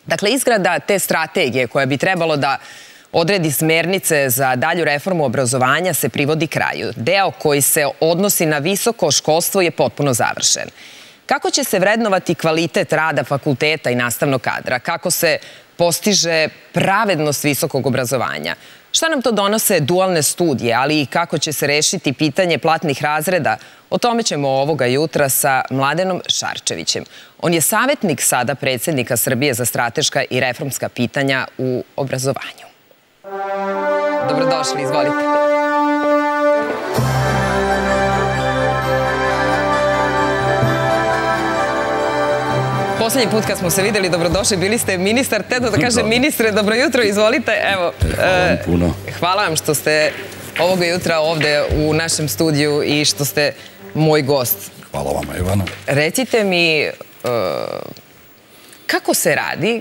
Dakle, izgrada te strategije koja bi trebalo da odredi smernice za dalju reformu obrazovanja se privodi kraju. Deo koji se odnosi na visoko školstvo je potpuno završen. Kako će se vrednovati kvalitet rada fakulteta i nastavnog kadra? Kako se postiže pravednost visokog obrazovanja? Šta nam to donose dualne studije, ali i kako će se rešiti pitanje platnih razreda? O tome ćemo ovoga jutra sa Mladenom Šarčevićem. On je savjetnik sada predsjednika Srbije za strateška i reformska pitanja u obrazovanju. Dobrodošli, izvolite. Poslednji put kad smo se videli, dobrodošli, bili ste ministar, teto da kažem ministre, dobro jutro, izvolite. Evo, hvala vam što ste ovoga jutra ovde u našem studiju i što ste moj gost. Hvala vama, Ivana. Recite mi, kako se radi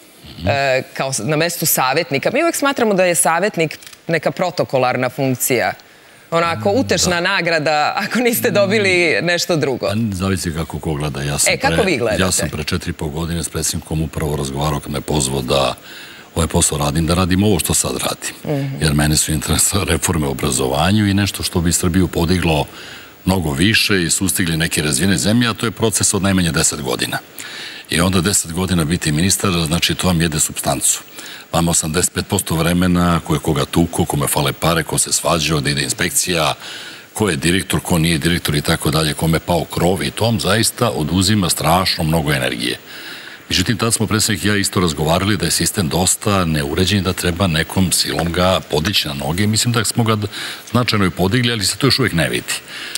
kao na mestu savjetnika? Mi uvek smatramo da je savjetnik neka protokolarna funkcija. Onako, utešna nagrada ako niste dobili nešto drugo. Zavisi kako ko gleda. Kako vi gledate? Ja sam pre 4,5 godine s predsjednikom upravo razgovarao kad me pozvao da ovaj posao radim, da radim ovo što sad radim. Jer mene su interesne reforme u obrazovanju i nešto što bi Srbiju podiglo mnogo više i sustigli neke razvijene zemlje, a to je proces od najmanje 10 godina. I onda 10 godina biti ministar, znači to vam jede supstancu. Vama 85% vremena ko je koga tuko, kome fale pare, ko se svađao, da ide inspekcija, ko je direktor, ko nije direktor i tako dalje, kome pao krov i to vam zaista oduzima strašno mnogo energije. Međutim, tad smo predsjednik i ja isto razgovarali da je sistem dosta neuređen i da treba nekom silom ga podići na noge. Mislim da smo ga značajno i podigli, ali se to još uvijek ne vidi.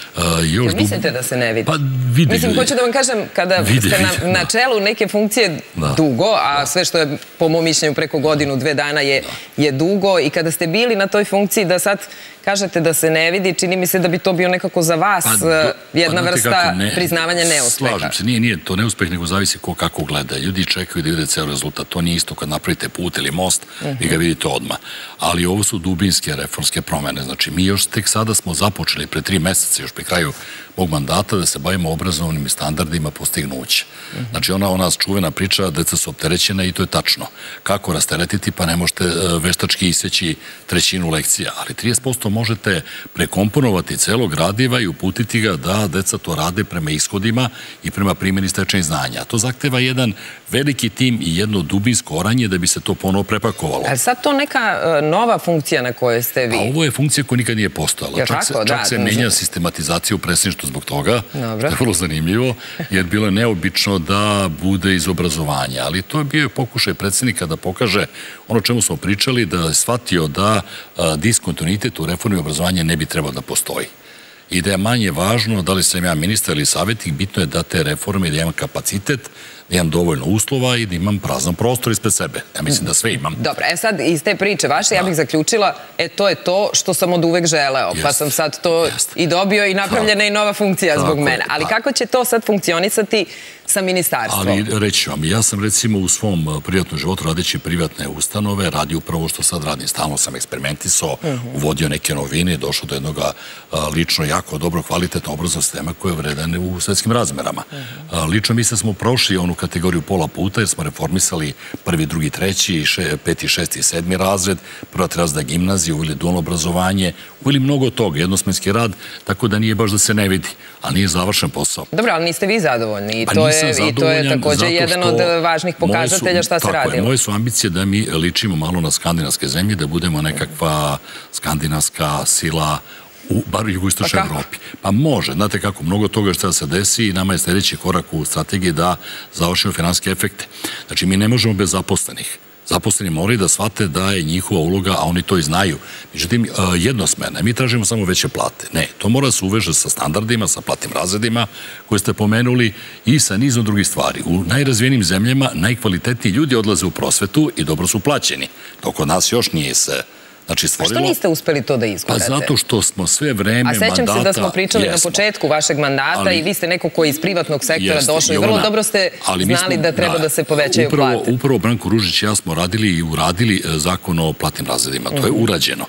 Mislite da se ne vidi? Pa vidi. Mislim, hoću da vam kažem, kada ste na čelu neke funkcije dugo, a sve što je po mom mišljenju preko godinu, 2 dana je dugo i kada ste bili na toj funkciji da sad kažete da se ne vidi, čini mi se da bi to bio nekako za vas jedna vrsta priznavanja neuspeha. Slažem se, nije to neuspeh, nego zavisi ko kako gleda. Ljudi čekaju da vide ceo rezultat. To nije isto kad napravite put ili most, vi ga vidite odmah. Ali ovo su dubinske reformske promene. Znači, mi još tek sada smo započeli pre 3 meseca, još pri kraju mog mandata, da se bavimo obrazovnim standardima postignuća. Znači, ona čuvena priča, deca su opterećena i to je tačno. Kako rasteretiti, pa ne možete veštački iseći 1/3 lekcija, ali 30% možete prekomponovati celog gradiva i uputiti ga da deca to rade prema ishodima i prema primjeni stečenih znanja. To zahteva jedan veliki tim i jedno dubinsko oranje da bi se to ponovo prepakovalo. Ali sad to neka nova funkcija na kojoj ste vi? A ovo je funkcija koja nikad nije postojala. Čak se menja sistematizacija u predsjedništvu zbog toga. To je vrlo zanimljivo, jer bilo je neobično da bude iz obrazovanja. Ali to je bio pokušaj predsjednika da pokaže ono čemu smo pričali, da je shvatio da diskontinuitet u reformi obrazovanja ne bi trebao da postoji. I da je manje važno da li sam ja ministar ili savjetnik, bitno je da te reforme, da imam kapacitet, da imam dovoljno uslova i da imam prazan prostor ispred sebe. Ja mislim da sve imam. Dobro, sad iz te priče vaše ja bih zaključila, to je to što sam od uvek želeo, pa sam sad to i dobio i napravljena i nova funkcija zbog mene. Ali kako će to sad funkcionisati sa ministarstvom? Ali reći ću vam, ja sam recimo u svom privatnom životu radeći privatne ustanove, radio upravo što sad radim. Stalno sam eksperimentisao, uvodio neke novine, došao do jednog lično jako dobro kvalitetno obrazovnog sistema koji je vredan u svetskim razmerama. Lično mi smo prošli onu kategoriju pola puta jer smo reformisali 1., 2., 3., 5., 6. i 7. razred, prva 3 razreda gimnazije, uveli dualno obrazovanje, uveli mnogo toga, jednosmenski rad, tako da nije baš da se ne vidi, ali nije završen posao. Dobro, ali niste vi zadovoljni i to je također jedan od važnih pokazatelja šta se radilo. Moje su ambicije da mi ličimo malo na skandinavske zemlje, da budemo nekakva skandinavska sila bar u jugoistočnoj Evropi. Pa može, znate kako, mnogo toga što se desi i nama je sljedeći korak u strategiji da završimo finansijske efekte. Znači, mi ne možemo bez zaposlenih. Zaposleni moraju da shvate da je njihova uloga, a oni to i znaju. Međutim, jednosmerne, mi tražimo samo veće plate. Ne, to mora se uveže sa standardima, sa platnim razredima koje ste pomenuli i sa nizom drugih stvari. U najrazvijenim zemljama najkvalitetniji ljudi odlaze u prosvetu i dobro su plaćeni. To kod nas još nije se stvorilo. A što niste uspeli to da izgledate? Pa zato što smo sve vreme mandata... A sećam se da smo pričali na početku vašeg mandata i vi ste neko koji iz privatnog sektora došao i vrlo dobro ste znali da treba da se povećaju plate. Upravo Branko Ružić i ja smo radili i uradili zakon o platnim razredima. To je urađeno.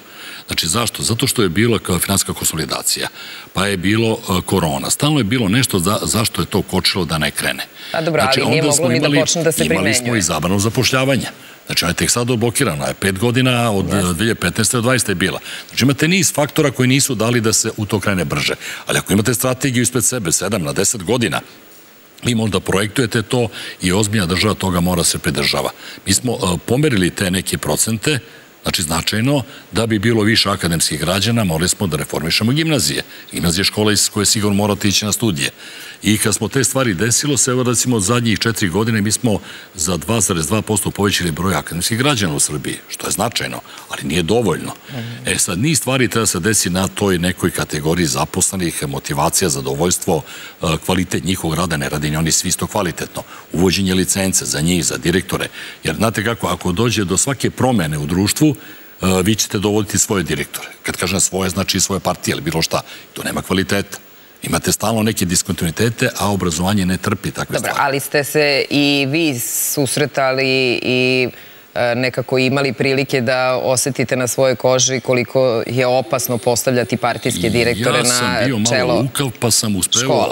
Znači, zašto? Zato što je bila kao finansijska konsolidacija, pa je bilo korona. Stalno je bilo nešto zašto je to kočilo da ne krene. A dobro, ali nije moglo ni da počne da se primenjuje. Imali smo i zabranu zapošljavanja. Znači, ona je tek sad odblokirana, je 5 godina od 2015. do 2020. je bila. Znači, imate niz faktora koji nisu dali da se u to krene brže. Ali ako imate strategiju ispred sebe, 7 na 10 godina, vi možda projektujete to i ozbiljna država toga mora se pridržava. Mi smo pomerili te neke procente, znači značajno, da bi bilo više akademskih građana, morali smo da reformišemo gimnazije. Gimnazije škola iz koje sigurno morate ići na studije. I kad smo te stvari desilo se, evo recimo od zadnjih 4 godine mi smo za 2,2% povećali broj akademskih građana u Srbiji, što je značajno, ali nije dovoljno. Sad, niz stvari treba se desi na toj nekoj kategoriji zaposlenih, motivacija, zadovoljstvo, kvalitet njihovog rada, ne radi ni oni svi isto kvalitetno. Uvođenje licence za njih, za direktore, jer znate kako, ako dođe do svake promene u društvu, vi ćete dovoditi svoje direktore. Kad kažem svoje, znači svoje partije ili bilo šta, to nema kvaliteta. Imate stalno neke diskontinuitete, a obrazovanje ne trpi takve stvari. Dobro, ali ste se i vi susretali i nekako imali prilike da osetite na svojoj koži koliko je opasno postavljati partijske direktore na čelo škola. Ja sam bio malo lukav, pa sam uspeo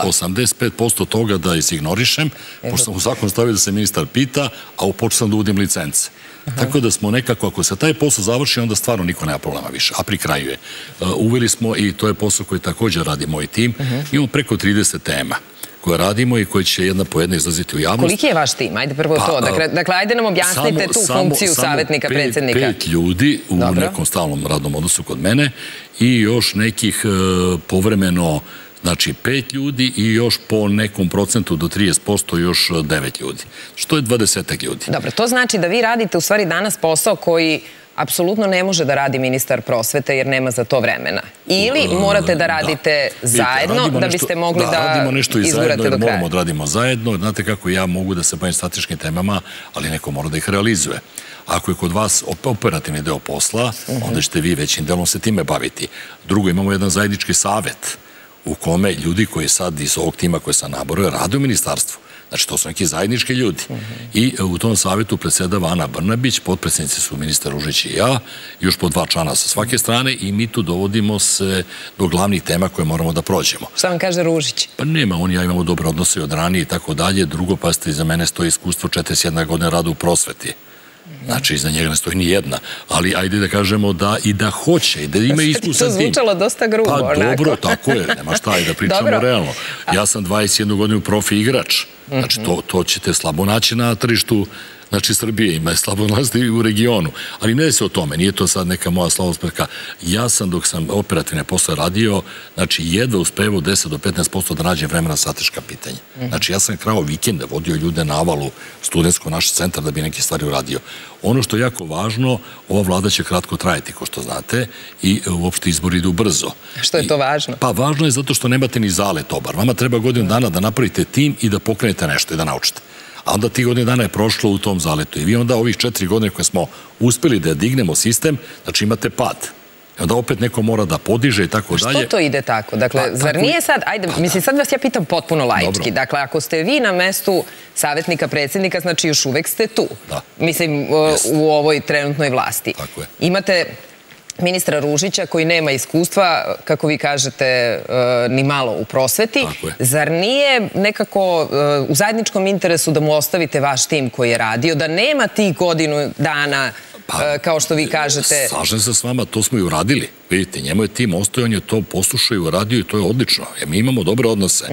85% toga da izignorišem, pošto sam u zakon stavio da se ministar pita, a počeo sam da uvodim licence. Tako da smo nekako, ako se taj posao završi, onda stvarno niko nema problema više, a pri kraju je. Uveli smo, i to je posao koji također radi moj tim, imamo preko 30 tema koje radimo i koje će jedna po jedna izlaziti u javnost. Koliki je vaš tim? Ajde prvo to. Dakle, ajde nam objasnite tu funkciju savjetnika predsjednika. Samo 5 ljudi u nekom stalnom radnom odnosu kod mene i još nekih povremeno, znači 5 ljudi i još po nekom procentu do 30% još 9 ljudi. Što je 20 ljudi. Dobro, to znači da vi radite u stvari danas posao koji apsolutno ne može da radi ministar prosvete jer nema za to vremena. Ili morate da radite zajedno da biste mogli da radimo nešto i izgurate do kraja. Moramo da radimo zajedno. Znate kako ja mogu da se bavim strateškim temama, ali neko mora da ih realizuje. Ako je kod vas operativni deo posla, onda ćete vi većim delom se time baviti. Drugo, imamo jedan zajednički savet u kome ljudi koji sad iz ovog tima koje sam naborio rade u ministarstvu. Znači, to su neki zajednički ljudi. I u tom savjetu predsjedava Ana Brnabić, potpredsjednici su ministar Ružić i ja, još po 2 člana sa svake strane i mi tu dovodimo se do glavnih tema koje moramo da prođemo. Šta vam kaže Ružić? Pa nema, on i ja imamo dobre odnose od ranije i tako dalje. Drugo, pa ste iza mene stoji iskustvo 41 godine rada u prosveti. Znači, iza njega ne stoji ni jedna. Ali ajde da kažemo da i da hoće i da ima iskusan tim. To zvučalo dosta grubo. Pa dobro, tako je. Nema šta i da pričamo realno. Ja sam 21 godinu profi igrač. Znači, to ćete slabo naći na tržištu, znači Srbije, ima je slabo naći u regionu. Ali ne se o tome, nije to sad neka moja slavospevka. Ja sam, dok sam operativne posle radio, znači jedva uspevao 10 do 15% da nađem vremena strateška pitanja. Znači, ja sam krao vikende, vodio ljude na avalu, studentsko naš centar da bi neke stvari uradio. Ono što je jako važno, ova vlada će kratko trajati, ko što znate, i uopšte izbori idu brzo. Što je to važno? Pa važno je zato što nemate ni zalet obar. Vama treba godinu dana da napravite tim i da pokrenete nešto i da naučite. A onda ti godine dana je prošlo u tom zaletu. I vi onda ovih 4 godine koje smo uspeli da dignemo sistem, znači imate pad. I onda opet neko mora da podiže i tako dalje. Što to ide tako? Dakle, zar nije sad, ajde, mislim, sad vas ja pitam potpuno laički. Dakle, ako ste vi na mestu savjetnika predsjednika, znači još uvek ste tu. Mislim, u ovoj trenutnoj vlasti. Tako je. Imate ministra Ružića koji nema iskustva, kako vi kažete, ni malo u prosveti. Zar nije nekako u zajedničkom interesu da mu ostavite vaš tim koji je radio, da nema tih godinu dana, kao što vi kažete? Slažem se s vama, to smo i uradili. Vidite, njemu je tim ostao, on je to poslušao i uradio i to je odlično. Mi imamo dobre odnose.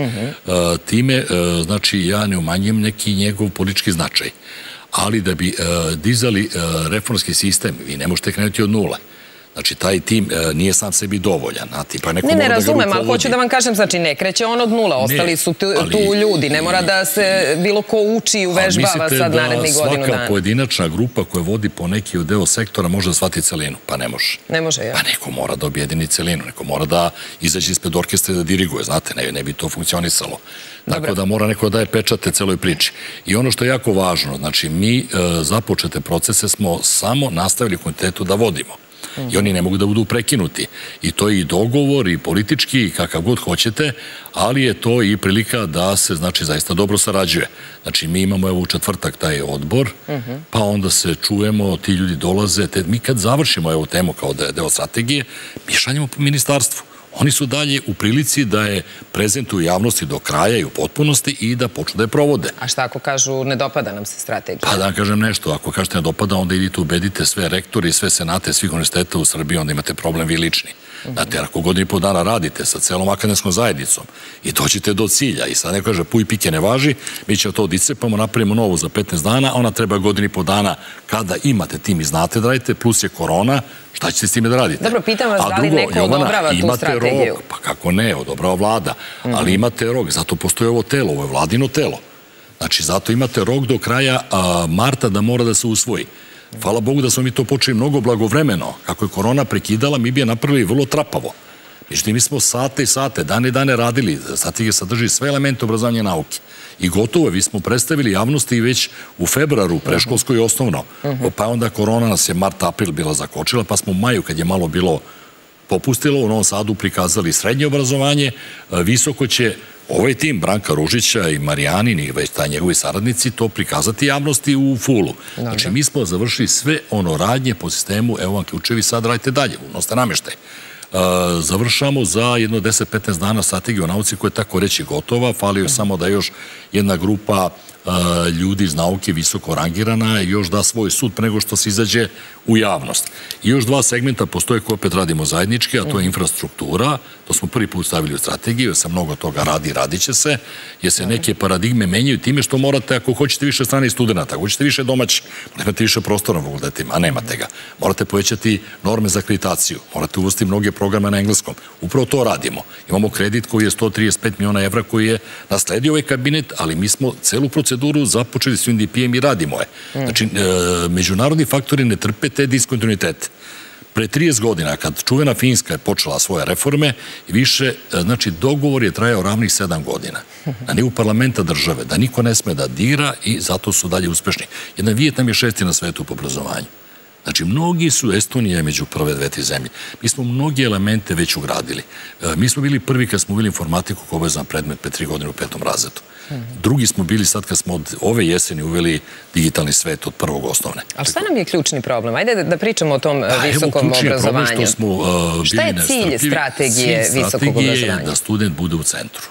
Time, znači, ja ne umanjujem neki njegov politički značaj. Ali da bi dizali reformski sistem, vi ne možete krenuti od nule. Znači, taj tim nije sam sebi dovoljan. Ne razumem, ali hoću da vam kažem, znači, ne kreće on od nula, ostali su tu ljudi, ne mora da se bilo ko uči i uvežbava sad narednih godinu dana. Mislite da svaka pojedinačna grupa koja vodi po neki deo sektora može da shvati celinu? Pa ne može. Ne može, ja. Pa neko mora da objedini celinu, neko mora da izađe ispred orkestra i da diriguje, znate, ne bi to funkcionisalo. Tako da mora neko da daje pečate celoj priči. I ono što je jako važno, znači, mi započete procese smo samo nastavili u kontinuitetu da vodimo. I oni ne mogu da budu prekinuti. I to je i dogovor, i politički, i kakav god hoćete, ali je to i prilika da se, znači, zaista dobro sarađuje. Znači, mi imamo evo u četvrtak taj odbor, pa onda se čujemo, ti ljudi dolaze, mi kad završimo evo temu kao deo strategije, mi šaljemo po ministarstvu. Oni su dalje u prilici da je prezentuju javnosti do kraja i u potpunosti i da počnu da je provode. A šta ako kažu ne dopada nam se strategija? Pa da vam kažem nešto, ako kažete ne dopada, onda idite ubedite sve rektori, sve senate, svih univerziteta u Srbiji, onda imate problem vi lični. Znate, ako godinu i po dana radite sa celom akademskom zajednicom i dođete do cilja i sad neko kaže puj pike ne važi, mi ćemo to odicepamo, napravimo novu za 15 dana, ona treba godinu i po dana kada imate tim i znate da radite, plus je korona, šta ćete s time da radite? Dobro, pitam vas da li neko odobrava tu strategiju? Pa kako ne, odobrava vlada, ali imate rok, zato postoji ovo telo, ovo je vladino telo. Znači, zato imate rok do kraja marta da mora da se usvoji. Hvala Bogu da smo mi to počeli mnogo blagovremeno. Kako je korona prekidala, mi bi je napravili vrlo trapavo. Međutim, mi smo sate i sate, dane i dane radili. Strategija sadrži sve elemente obrazovanja i nauke. I gotovo je, vi smo predstavili javnosti već u februaru, preškolsko i osnovno. Pa onda korona nas je mart-april bila zakočila, pa smo u maju, kad je malo bilo popustilo, u Novom Sadu prikazali srednje obrazovanje. Visoko će ovaj tim Branka Ružića i Marijanin i već taj njegovi saradnici to prikazati javnosti u fulu. Znači, mi smo završili sve ono radnje po sistemu, evo vam ključevi, sad radite dalje, unosite namještaj. Završamo za jedno 10-15 dana strategiju o nauci koja je tako reći gotova, falio samo da još jedna grupa ljudi iz nauke visoko rangirana još da svoj sud pre nego što se izađe u javnost. I još dva segmenta postoje koje opet radimo zajednički, a to je infrastruktura. To smo prvi put stavili u strategiju, jer se mnogo toga radi i radit će se, jer se neke paradigme menjaju time što morate, ako hoćete više stranih studenta, ako hoćete više domaći, imate više prostora na fakultetima, a nemate ga. Morate povećati norme za akreditaciju, morate uvesti mnoge programe na engleskom. Upravo to radimo. Imamo kredit koji je 135 miliona evra koji je nasledio ovaj kabinet, ali mi smo celu proceduru započeli s UNDP-em i radimo je. Znači, međunarodni faktori ne trpe te diskontinuitete. Pre 30 godina, kad čuvena Finska je počela svoje reforme, više, znači, dogovor je trajao ravnih 7 godina. Na nivou parlamenta države, da niko ne sme da dira i zato su dalje uspešni. Jedan Vijetnam je 6. na svetu po obrazovanju. Znači, mnogi su, Estonija je među prve 2-3 zemlje. Mi smo mnogi elemente već ugradili. Mi smo bili prvi kad smo uveli informatiku kao obavezan predmet pre 3 godine u 5. razredu. Drugi smo bili sad kad smo od ove jeseni uveli digitalni svet od prvog osnovne. Ali šta nam je ključni problem? Ajde da pričamo o tom visokom obrazovanju. Šta je cilj strategije visokog obrazovanja? Cilj strategije je da student bude u centru.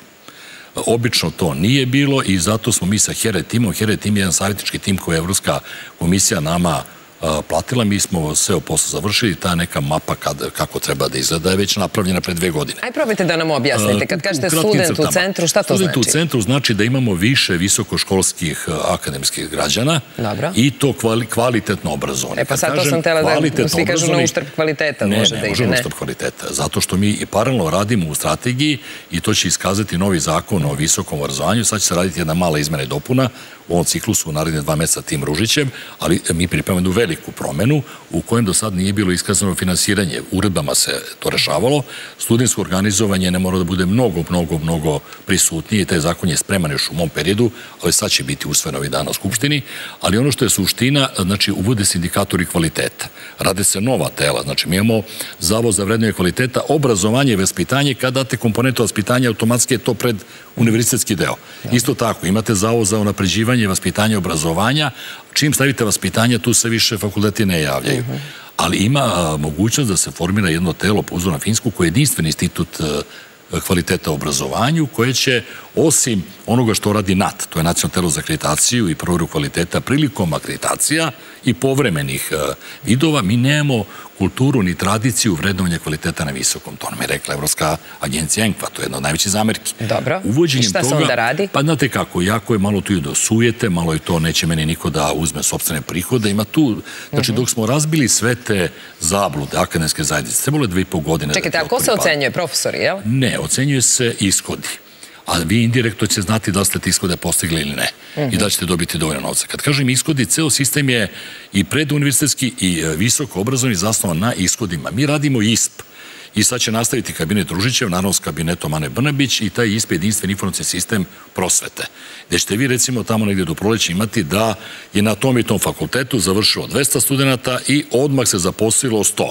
Obično to nije bilo i zato smo mi sa HERE timom, HERE tim je jedan savjetnički tim koji je Evropska komisija nama platila, mi smo sve posao završili, ta neka mapa kako treba da izgleda je već napravljena pre 2 godine. Aj probajte da nam objasnite, kad kažete student u centru, šta to znači? Student u centru znači da imamo više visokoškolskih akademskih građana i to kvalitetno obrazovanje. E pa sad to sam htjela da svi kažu na uštrb kvaliteta. Ne, ne može na uštrb kvaliteta, zato što mi paralelno radimo u strategiji i to će iskazati novi zakon o visokom obrazovanju, sad će se raditi jedna mala izmena i dopuna u ovom ciklusu u naredne 2 meseca tim Ružićem, ali mi pripremamo jednu veliku promenu u kojem do sad nije bilo iskazano finansiranje. Uredbama se to rešavalo. Studentsko organizovanje ne mora da bude mnogo prisutnije i taj zakon je spreman još u mom periodu, ali sad će biti usvojen ovih dana u Skupštini, ali ono što je suština, znači uvode se indikatori kvaliteta. Rade se nova tela, znači mi imamo Zavod za vrednovanje kvaliteta, obrazovanje i vaspitanje, kad date komponentu vaspitanja, automatski je to pred univerzitetski deo. Isto tako, imate Zavod za unapređivanje vaspitanja i obrazovanja, čim stavite vaspitanje, tu se više fakulteti ne javljaju. Ali ima mogućnost da se formira jedno telo po uzoru na Finsku koji je jedinstven institut kvaliteta u obrazovanju, koje će, osim onoga što radi NAT, to je Nacionalno telo za akreditaciju i proveru kvaliteta prilikom akreditacija i povremenih vidova, mi nemamo kulturu ni tradiciju vrednovanja kvaliteta na visokom. To nam je rekla Evropska agencija ENQA, to je jedna od najvećih zamerki. Dobro, i šta se onda radi? Pa znate kako, jako je malo tu i da sujete, malo je to, neće meni niko da uzme sopstvene prihode, ima tu, znači dok smo razbili sve te zablude akademske zajednice, trebalo je 2,5 godine. Čekajte, a ko se ocenjuje, profesori, jel? Ne, ocenjuje se ishodi. A vi indirektno će znati da ste te ishode postigli ili ne i da ćete dobiti dovoljno novca. Kad kažem ishodi, ceo sistem je i preduniverzitetski i visoko obrazovni zasnovan na ishodima. Mi radimo ISP i sad će nastaviti kabinet Ružićev, naravno s kabinetom Ane Brnabić i taj ISP je jedinstven informacijski sistem prosvete. Gde ćete vi recimo tamo negdje do proleća imati da je na tom i tom fakultetu završilo 200 studenta i odmah se zaposlilo 100.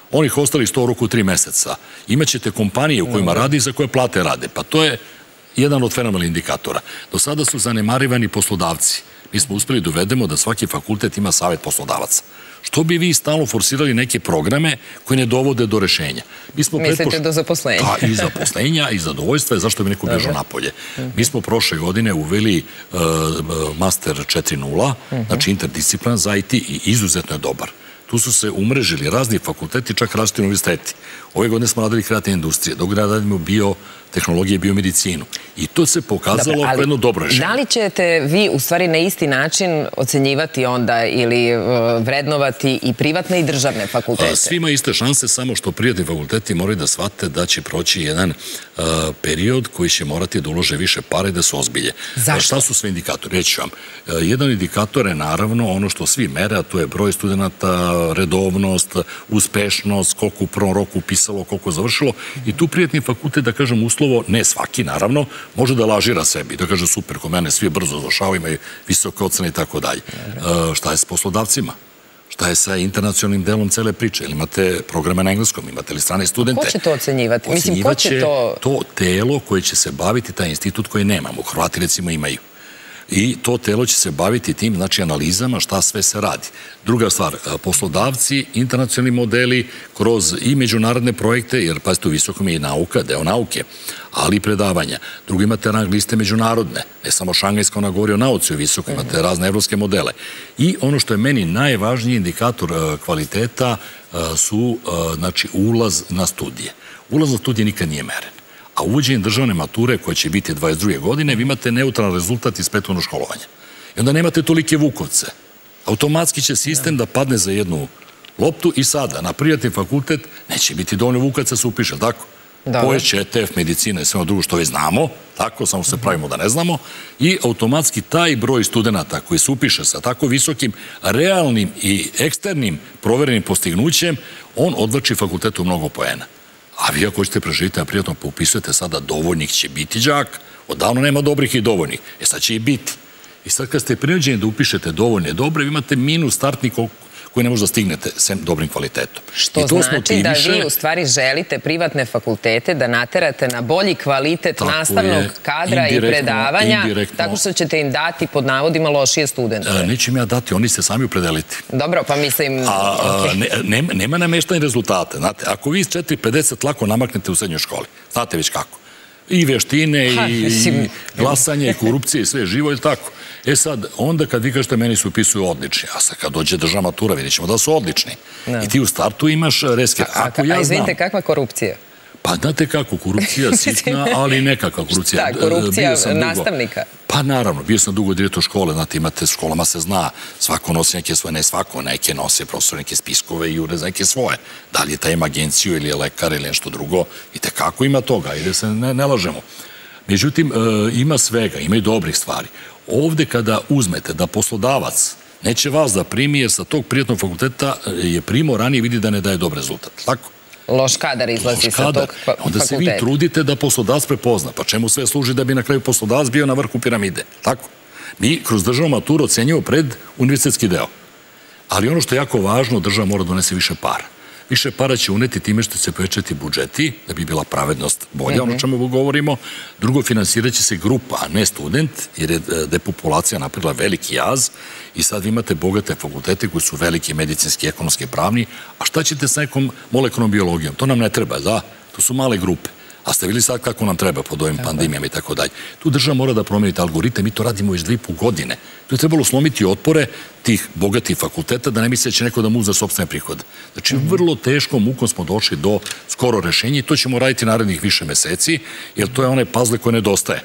Onih ostalih 100 u roku 3 meseca. Imaćete kompanije u kojima radi i za koje plate rade. Pa to je jedan od fenomenalnih indikatora. Do sada su zanemarivani poslodavci. Mi smo uspeli da uvedemo da svaki fakultet ima savet poslodavaca. Što bi vi stalno forsirali neke programe koji ne dovode do rešenja? Mislite do zaposlenja? Pa i zaposlenja i zadovoljstva, zašto bi neko bežao napolje. Mi smo prošle godine uveli Master 4.0, znači interdisciplinar za IT i izuzetno je dobar. Tu su se umrežili razni fakulteti, čak različiti univerziteti. Ove godine smo radili kreativne industrije, dok radimo biotehnologije i biomedicinu. I to se pokazalo kao jedno dobro rešenje. Da li ćete vi u stvari na isti način ocenjivati onda ili vrednovati i privatne i državne fakultete? Svima iste šanse, samo što privatni fakulteti moraju da shvate da će proći jedan period koji će morati da ulože više para i da se ozbilje. Zašto? Šta su sve indikatori? Reći ću vam. Jedan indikator je naravno ono što svi mere, a to je broj studenta, redovnost, uspešnost, koliko u prvom roku upisalo, koliko završilo. I tu privatni fakultet, da kažem uslovo, ne svaki naravno, može da lažira sebi, da kaže super, kod mene svi brzo završavaju, imaju visoke ocene i tako dalje. Šta je s poslodavcima? Šta je sa internacionalnim delom cele priče? Ili imate programe na engleskom, imate li strane studente? Ko će to ocenjivati? Mislim, ko će to telo koje će se baviti, taj institut koji nemamo. Hrvati recimo imaju. I to telo će se baviti tim, znači, analizama šta sve se radi. Druga stvar, poslodavci, internacionalni modeli kroz i međunarodne projekte, jer pazite, u visokom je i nauka, deo nauke, ali i predavanja. Drugo, imate rang liste međunarodne, ne samo šangajska, ona govori o nauci u visokom, imate razne evropske modele. I ono što je meni najvažniji indikator kvaliteta su, znači, ulaz na studije. Ulaz na studije nikad nije meren. A uvođenjem državne mature, koja će biti 22. godine, vi imate neutralan rezultat iz prethodnog školovanja. I onda nemate tolike vukovce. Automatski će sistem da padne za jednu loptu i sada na privatni fakultet neće biti dovoljno vukaca da se upiše, tako? Pojeće ETF, medicina i sve ono drugo što već znamo, tako, samo se pravimo da ne znamo, i automatski taj broj studenta koji se upiše sa tako visokim realnim i eksternim proverenim postignućem, on odvlači fakultetu mnogo poena. A vi ako ćete preživiti na privatno, pa upisujete sada dovoljnih će biti đak, odavno nema dobrih i dovoljnih, sad će i biti. I sad kad ste prinuđeni da upišete dovoljne dobre, vi imate minus startni koji ne može da stignete sem dobrim kvalitetom. Što znači da vi u stvari želite privatne fakultete da naterate na bolji kvalitet nastavnog kadra i predavanja, tako što ćete im dati pod navodima lošije studente. Neću im ja dati, oni se sami opredeliti. Dobro, pa mislim... Nema nameštanja rezultate. Znate, ako vi iz 4.50 lako namaknete u srednjoj školi, znate već kako. I veštine, i glasanje, i korupcije, i sve živo, ili tako. E sad, onda kad vi kažete meni se upisuju odlični, a sad kad dođe državna matura, vidjet ćemo da su odlični. I ti u startu imaš reskir. A izvinite, kakva korupcija? Pa znate kako, korupcija sitna, ali nekakva korupcija. Šta, korupcija nastavnika? Pa naravno, bio sam dugo direktor škole, znate, imate, školama se zna, svako nosi neke svoje, ne svako, neke nose profesor, neke spiskove i urez, neke svoje. Da li je taj ima agenciju ili je lekar ili nešto drugo, i tekako ima toga, i da se ne lažemo. Međutim, ima svega, ima i dobrih stvari. Ovde kada uzmete da poslodavac neće vas da primi, jer sa tog privatnog fakulteta je primao ranije vidi da ne daje dobar rezultat. Tako? Loš kadar izlazi sa tog fakulteta. Onda se vi trudite da poslodavac prepozna. Pa čemu sve služi da bi na kraju poslodavac bio na vrhu piramide? Tako? Mi kroz državnu maturu ocenjujemo pred univerzitetski deo. Ali ono što je jako važno, država mora donese više para. Više para će uneti time što će se povećati budžeti, da bi bila pravednost bolja, ono čemu govorimo. Drugo, finansirat će se grupa, a ne student, jer je depopulacija napravila veliki jaz i sad vi imate bogate fakultete koji su veliki medicinski, ekonomski, pravni, a šta ćete sa nekom molekularnom biologijom? To nam ne treba, da? To su male grupe. A ste vidjeli sad kako nam treba pod ovim pandemijama i tako dalje. Tu država mora da promenite algoritam, mi to radimo već 2,5 godine. Tu je trebalo slomiti otpore tih bogatih fakulteta da ne misle da će neko da mu uzme sopstvene prihode. Znači, vrlo teškom mukom smo došli do skoro rešenja i to ćemo raditi narednih više meseci, jer to je onaj puzzle koji nedostaje.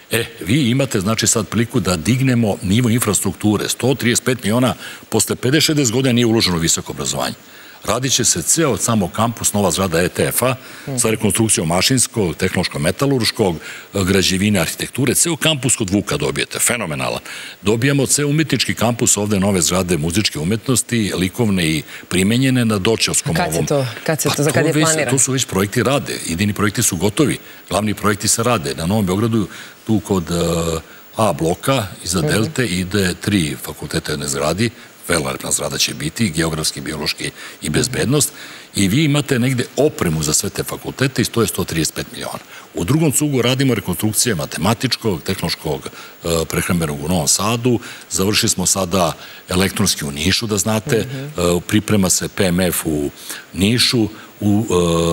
Vi imate, znači, sad priliku da dignemo nivo infrastrukture. 135 miliona posle 50-60 godina nije uloženo u visoko obrazovanje. Radit će se ceo samo kampus, nova zgrada ETF-a, sa rekonstrukcijom mašinskog, tehnološkog, metalurškog, građevine, arhitekture, ceo kampus kod Vuka dobijete, fenomenalan. Dobijamo ceo umetnički kampus, ovde nove zgrade muzičke umetnosti, likovne i primenjene na Dočevskom ovom. Kad se to, za kad je planirano? To su već projekti rade, idejni projekti su gotovi, glavni projekti se rade. Na Novom Beogradu, tu kod A bloka, iza Delte, ide 3 fakulteta jedne zgradi, velelepna zgrada će biti, geografski, biološki i bezbednost, i vi imate negde opremu za sve te fakultete i to je 135 miliona. U drugom cugu radimo rekonstrukcije matematičkog, tehnološkog, prehrambenog u Novom Sadu, završili smo sada elektronski u Nišu, da znate, priprema se PMF u Nišu, u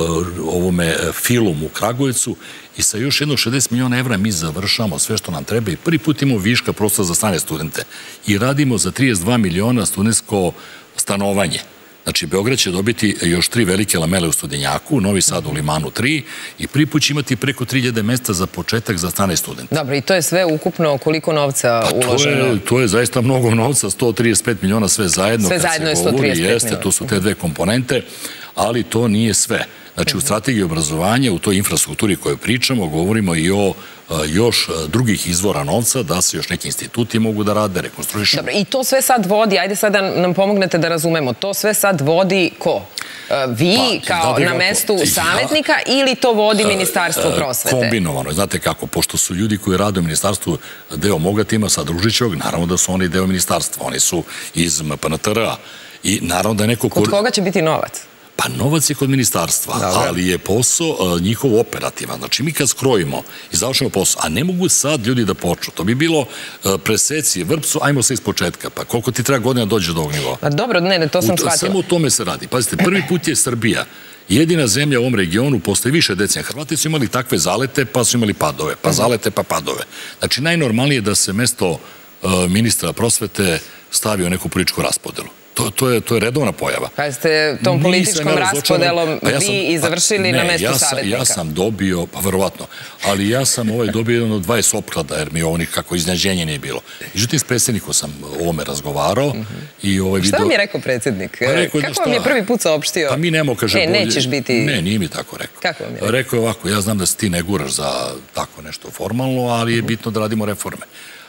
ovome Filum u Kragujevcu i sa još jedno 60 miliona evra mi završamo sve što nam treba i prvi put imamo viška prostora za strane studente i radimo za 32 miliona studentsko stanovanje. Znači, Beograd će dobiti još 3 velike lamele u Studenjaku, Novi Sad u Limanu 3 i prvi put će imati preko 3000 mesta za početak za strane studente. Dobro, i to je sve ukupno koliko novca uloženo? To je zaista mnogo novca, 135 miliona sve zajedno. Sve zajedno je 135 miliona. To su te dve komponente, ali to nije sve. Znači, u strategiji obrazovanja, u toj infrastrukturi koju pričamo, govorimo i o još drugih izvora novca, da se još neki instituti mogu da rade, rekonstruišu. Dobro, i to sve sad vodi, ajde sad da nam pomognete da razumemo, to sve sad vodi ko? Vi kao na mestu savjetnika ili to vodi Ministarstvo prosvete? Kombinovano. Znate kako, pošto su ljudi koji rade u ministarstvu deo moga tima, sad Ružićevog, naravno da su oni deo ministarstva, oni su iz MPNTR-a i naravno da je neko... Kod koga će biti novac? Pa novac je kod ministarstva, ali je posao njihov operativan. Znači mi kad skrojimo i završimo posao, a ne mogu sad ljudi da počnu, to bi bilo preseci vrpcu, ajmo se iz početka, pa koliko ti treba godina dođe do ovog nivoa? Pa dobro, ne, to sam shvatila. Samo o tome se radi. Pazite, prvi put je Srbija jedina zemlja u ovom regionu, posle više decenija. Hrvati su imali takve zalete, pa su imali padove, pa zalete, pa padove. Znači najnormalnije je da se mesto ministra prosvete stavi u neku političku raspodelu. To je redovna pojava. Pa ste tom političkom raspodelom vi i završili na mestu savjetnika? Ja sam dobio, pa verovatno, ali ja sam dobio jedan od 20 opklada, jer mi ovo nikako iznenađenje nije bilo. Međutim, s predsjednikom sam o ovome razgovarao i video... Šta vam je rekao predsjednik? Kako vam je prvi put saopštio? Pa mi nemo, kaže... nećeš biti... Ne, nije mi tako rekao. Kako vam je rekao? Rekao je ovako, ja znam da se ti ne guraš za tako nešto formalno, ali je bitno da radimo reforme.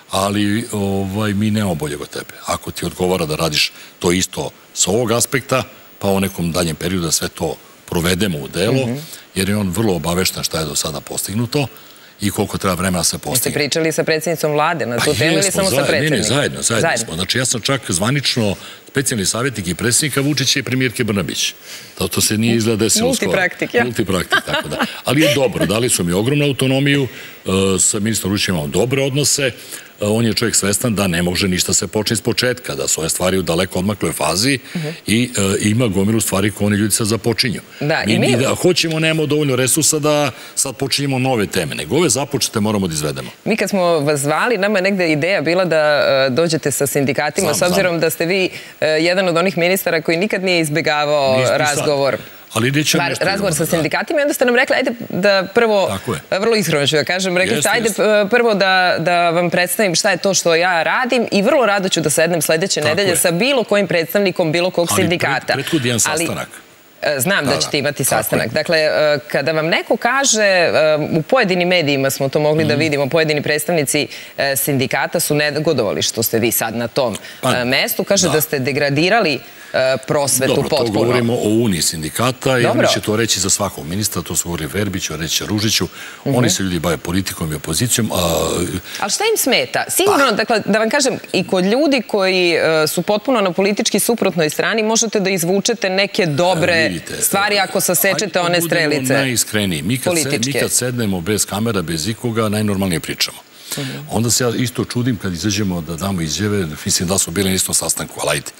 Ali mi nemamo boljeg od tebe. Ako ti odgovara da radiš to isto sa ovog aspekta, pa u nekom daljem periodu da sve to provedemo u delo, jer je on vrlo obavešten šta je do sada postignuto i koliko treba vremena se postigne. Jeste pričali sa predsjednicom vlade na tu temu ili samo sa predsjednikom? Ne, zajedno smo. Znači ja sam čak zvanično specijalni savjetnik i predsjednika Vučića i premijerke Brnabić. To se nije izgleda desilo skoro. Multipraktik, ja. Multipraktik, tako da. Ali je dobro, dali su mi ogromnu autonomiju, sa ministrom Vučićem imamo dobre odnose, on je čovjek svestan da ne može ništa se počne iz početka, da su ove stvari u daleko odmakloj fazi i ima gomilu stvari koje oni ljudi sad započinju. Mi da hoćemo, nemamo dovoljno resursa da sad počinjemo nove teme, nego ove započete moramo da izvedemo. Mi kad smo vas zvali, nama je negde ideja bila da dođete sa sindikatima, s obzirom da ste vi jedan od onih ministara koji nikad nije izbjegavao razgovor. Razgovor sa sindikatima i onda ste nam rekli, ajde da prvo, vrlo iskreno ću da kažem, rekli ste, ajde prvo da vam predstavim šta je to što ja radim i vrlo rado ću da sednem sledeće nedelje sa bilo kojim predstavnikom bilo kog sindikata. Ali pretkud jedan sastanak. Znam da ćete imati sastanak. Dakle, kada vam neko kaže, u pojedinim medijima smo to mogli da vidimo, pojedini predstavnici sindikata su negodovali što ste vi sad na tom mestu, kaže da ste degradirali prosvetu potpuno. Dobro, to govorimo o Uniji sindikata i oni će to reći za svakog ministra, to su govori Verbiću, reći Ružiću, oni se ljudi bave politikom i opozicijom. Ali šta im smeta? Sigurno, dakle, da vam kažem, i kod ljudi koji su potpuno na politički suprotnoj strani, možete da izvučete neke dobre stvari ako sasečete one strelice političke. Budemo najiskreniji. Mi kad sednemo bez kamera, bez ikoga, najnormalnije pričamo. Onda se ja isto čudim kad izađemo da damo izjave, mislim da smo bili na istom sastanku, ali ajde.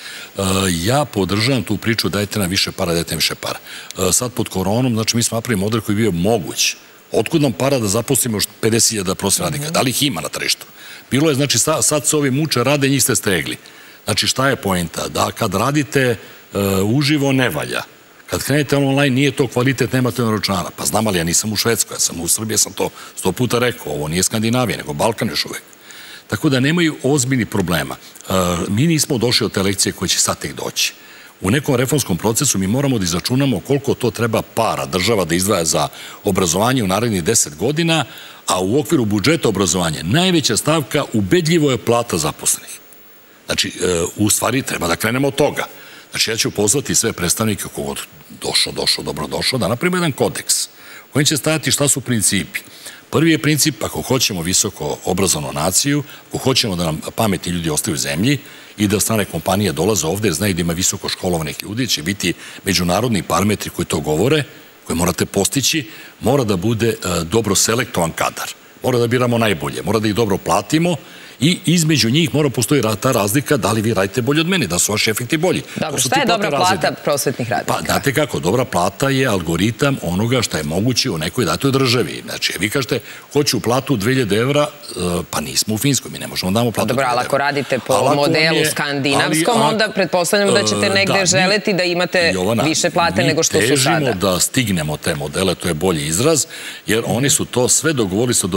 Ja podržavam tu priču, dajte nam više para, dajte nam više para. Sad pod koronom, znači mi smo napravili model koji je bio moguć. Otkud nam para da zaposlimo još 50.000 prosvetnih radnika? Da li ih ima na tržištu? Bilo je, znači sad se ovi muče rade, njih ste stegli. Znači šta je poenta? Da kad radite uživo ne valja. Kad krenete online, nije to kvalitet, nemate naručara. Pa znam, ali ja nisam u Švedskoj, ja sam u Srbiji, ja sam to 100 puta rekao, ovo nije Skandinavija, nego Balkan još uvek. Tako da nemaju ozbiljni problema. Mi nismo došli od te lekcije koje će sad tek doći. U nekom reformskom procesu mi moramo da izračunamo koliko to treba para država da izdvaja za obrazovanje u narednih 10 godina, a u okviru budžeta obrazovanja najveća stavka ubedljivo je plata zaposlenih. Znači, u stvari treba da krenemo od toga. Znači, ja ću pozvati sve predstavnike kogod došao, dobro došao, da napravimo jedan kodeks kojim će stajati šta su principi. Prvi je princip, ako hoćemo visoko obrazovanu naciju, ako hoćemo da nam pametni ljudi ostaju u zemlji i da strane kompanije dolaze ovde jer znaju da ima visoko školovanih ljudi, će biti međunarodni parametri koji to govore, koje morate postići, mora da bude dobro selektovan kadar. Mora da biramo najbolje, mora da ih dobro platimo i između njih mora postoji ta razlika da li vi radite bolje od mene, da su vaši efekti bolji. Dobro, šta je dobra plata prosvetnih radnika? Pa, znate kako, dobra plata je algoritam onoga što je moguće u nekoj datoj državi. Znači, vi kažete, hoću platu 2000 evra, pa nismo u Finskoj, mi ne možemo da damo platu 2000 evra. Dobro, ali ako radite po modelu skandinavskom, onda pretpostavljam da ćete negde želeti da imate više plate nego što su sada. Mi težimo da stignemo te modele, to je bolji izraz, jer oni su to sve dogovorili do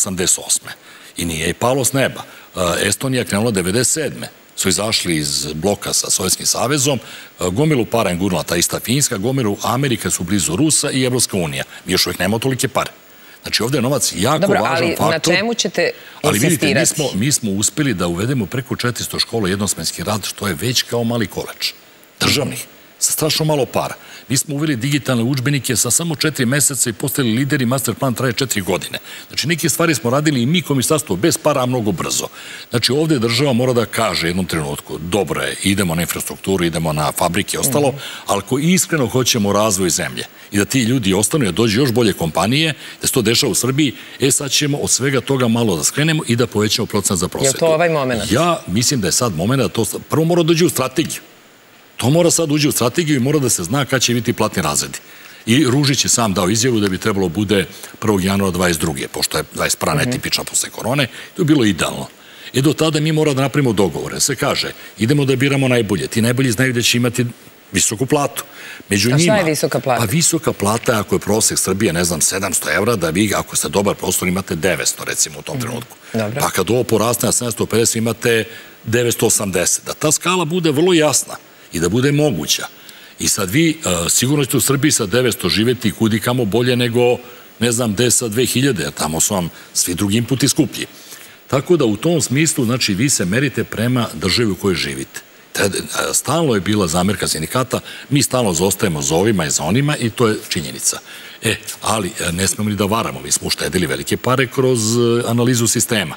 88. I nije i palo s neba. Estonija krenula 97. Su izašli iz bloka sa Sovjetskim savezom, gomilu para je gurnula ta ista Finska, gomilu Amerika su blizu Rusa i Evropska unija. Mi još uvijek nemamo tolike pare. Znači ovdje je novac jako važan faktor. Dobro, ali na čemu ćete insistirati? Ali vidite, mi smo uspeli da uvedemo preko 400 škola jednosmenski rad, što je već kao mali koleč. Državnih. Sa strašno malo para. Mi smo uveli digitalne udžbenike sa samo 4 meseca i postali lideri, master plan traje 4 godine. Znači, neke stvari smo radili i mi kao ministarstvo bez para, mnogo brzo. Znači, ovdje država mora da kaže jednom trenutku, dobro je, idemo na infrastrukturu, idemo na fabrike i ostalo, ali ako iskreno hoćemo razvoj zemlje i da ti ljudi ostanu, da dođe još bolje kompanije, da se to dešava u Srbiji, sad ćemo od svega toga malo da skrenemo i da povećamo procenat za prosvetu. Je to ovaj moment? Ja mislim da je sad moment da to prvo mora dođe u strategiju. To mora sad uđe u strategiju i mora da se zna kada će biti platni razredi. I Ružić je sam dao izjavu da bi trebalo bude 1. januara 22. pošto je 21. netipična posle korone. To je bilo idealno. Do tada mi mora da napravimo dogovore. Se kaže, idemo da biramo najbolje. Ti najbolji znaju da će imati visoku platu. A šta je visoka plata? Pa visoka plata, ako je prosek Srbije, ne znam, 700 evra, da vi, ako ste dobar prostor, imate 900, recimo, u tom trenutku. Pa kad ovo poraste na 750, imate 980. Da ta skala bude vrlo jasna i da bude moguća. I sad vi sigurno ćete u Srbiji sa 900 živeti kudi kamo bolje nego, ne znam, gde sa 2000, jer tamo su vam svi drugi inputi skuplji. Tako da u tom smislu, znači, vi se merite prema državi u kojoj živite. Stalno je bila zamerka sindikata, mi stalno zaostajemo za ovima i za onima i to je činjenica. Ali ne smemo ni da varamo, mi smo uštedili velike pare kroz analizu sistema.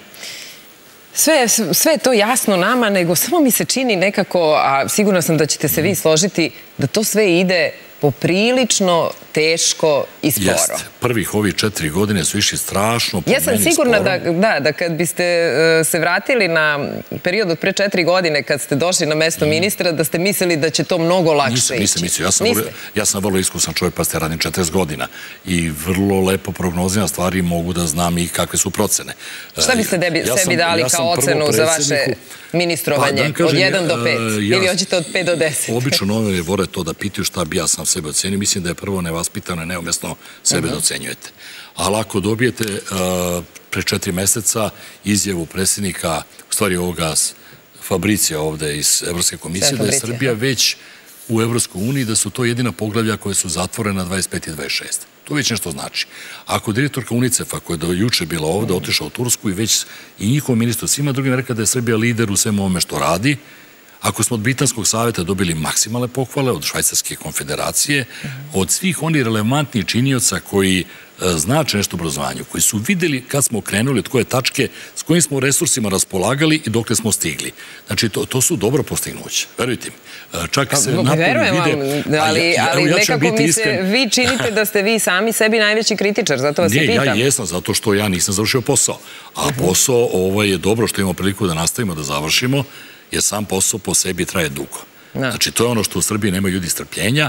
Sve je to jasno nama, nego samo mi se čini nekako, a sigurno sam da ćete se vi složiti, da to sve ide poprilično teško i sporo. Jeste. Prvih ovih 4 godine su išli strašno po meni sporo. Ja sam sigurna da kad biste se vratili na period od pre 4 godine, kad ste došli na mesto ministra, da ste mislili da će to mnogo lakše ići. Nisam mislio. Ja sam vrlo iskusan čovjek, pa ste radim 40 godina i vrlo lepo prognoziram stvari, mogu da znam i kakve su procene. Šta biste sebi dali kao ocenu za vaše ministrovanje od 1 do 5? Ili hoćete od 5 do 10? Obično novinari vole to da pitaju šta bi ja sam sebe ocenio. Mislim da je prvo nevaspitano i neumesno sebe da ocenjujete. Ali ako dobijete pre 4 meseca izjavu predsjednika, u stvari ovoga Fabricija ovde iz Evropske komisije, da je Srbija već u Evropskoj uniji, da su to jedina poglavlja koje su zatvorena 25 i 26. To već nešto znači. Ako direktorka UNICEF-a, koja je do juče bila ovde, otišla u Tursku i već i njihov ministar svima drugim rekao da je Srbija lider u svemu ovome što radi, ako smo od Britanskog savjeta dobili maksimalne pohvale, od Švajcarske konfederacije, od svih onih relevantnih činioca koji znače nešto u obrazovanju, koji su videli kad smo krenuli, od koje tačke, s kojim smo resursima raspolagali i dokle smo stigli. Znači, to su dobro postignuća. Verujte mi. Čak se verujem vam, ali nekako mi se vi činite da ste vi sami sebi najveći kritičar, zato vas i pitam. Ja jesam, zato što ja nisam završio posao. A posao je dobro što imamo priliku da nastavimo da završimo, jer sam posao po sebi traje dugo. Znači, to je ono što u Srbiji nema ljudi strpljenja.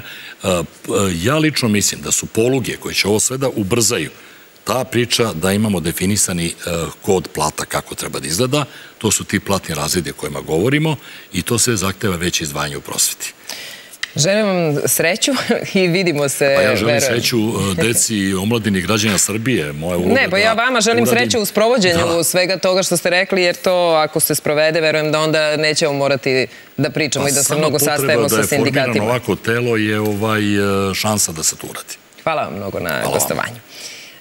Ja lično mislim da su poluge koje će ovo sve da ubrzaju ta priča da imamo definisani kod plata kako treba da izgleda. To su ti platni razredi o kojima govorimo i to sve zahteva veće izdvajanje u prosveti. Želim vam sreću i vidimo se. Pa ja želim sreću deci i omladini građana Srbije. Ne, pa ja vama želim sreću u sprovođenju svega toga što ste rekli, jer to ako se sprovede, verujem da onda nećemo morati da pričamo i da se mnogo sastajemo sa sindikatima. Samo potreba da je formirano ovako telo je šansa da se to uradi. Hvala vam mnogo na gostovanju.